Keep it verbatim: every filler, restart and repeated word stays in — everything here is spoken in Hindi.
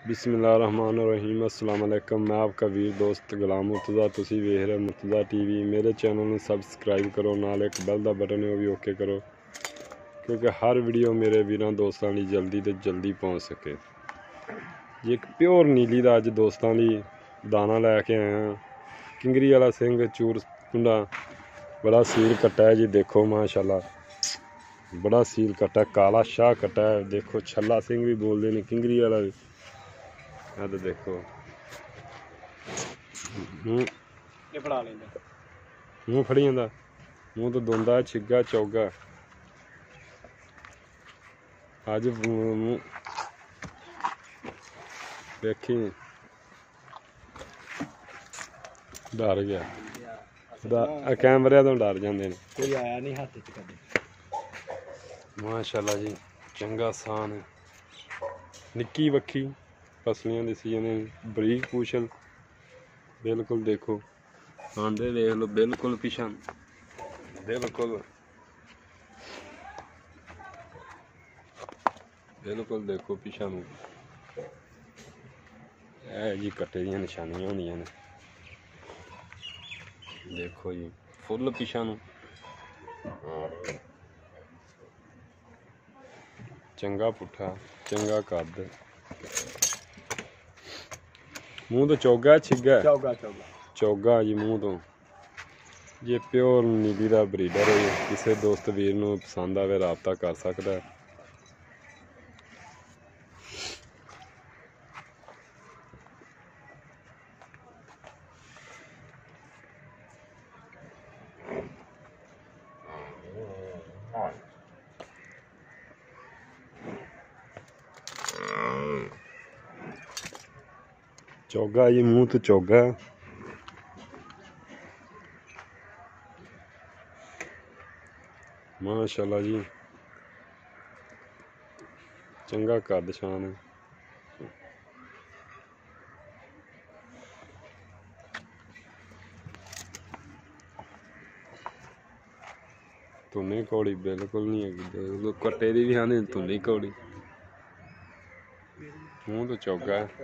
बिस्मिल्लाहिर्रहमानिर्रहीम अस्सलाम वालेकुम। मैं आपका वीर दोस्त गुलाम मुर्तज़ा, तुसी वेख रहे मुर्तज़ा टीवी। मेरे चैनल में सबसक्राइब करो, नाल एक बेल दा बटन है वो भी ओके करो, क्योंकि हर वीडियो मेरे वीरां दोस्तां लई जल्दी तो जल्दी पहुँच सके। जी एक प्योर नीली दा अज दोस्तां लई दाना लैके आया। किंगरी वाला सिंह चूर कुंडा बड़ा सील कट्टा है जी, देखो माशाल्लाह बड़ा सील कट्टा है, काला शाह कट्टा है। देखो छला सिंह भी बोलते हैं, किंगरी वाला भी। हाँ तो देखो मूँह मूँह फड़ी जाता, मूँह तो दोंदा छिग्गा चौगा। अज मूँह देखी डर गया, कैमरे तो डर जाते हैं। कोई आया नहीं हाथ च कदे। माशाल्लाह जी चंगा सान है, निक्की बक्खी पसलियां दिसी जाने, बरीक पूछल बिल्कुल। देखो आंडे देख लो, बिल्कुल पिछा बिल्कुल बिल्कुल देखो पिछा नूं है जी, कट्टे दियां निशानियां होंदियां ने। देखो जी फुल पिछा नूं चंगा पुट्ठा चंगा कद, मूँह तो चौगा छिग्गा चौगा चौगा चौगा जी मूँह तो। जे प्योर नीली का ब्रीडर है, किसी दोस्त वीर नूं पसंद आवे राबता कर सकता है। चौगा जी मूँह तो चौगा, माशाल्लाह जी चंगा कद शान है। धुनी कौड़ी बिल्कुल नहीं है, कट्टे दी भी आने धुनी कौड़ी। मूँह तो चौगा है,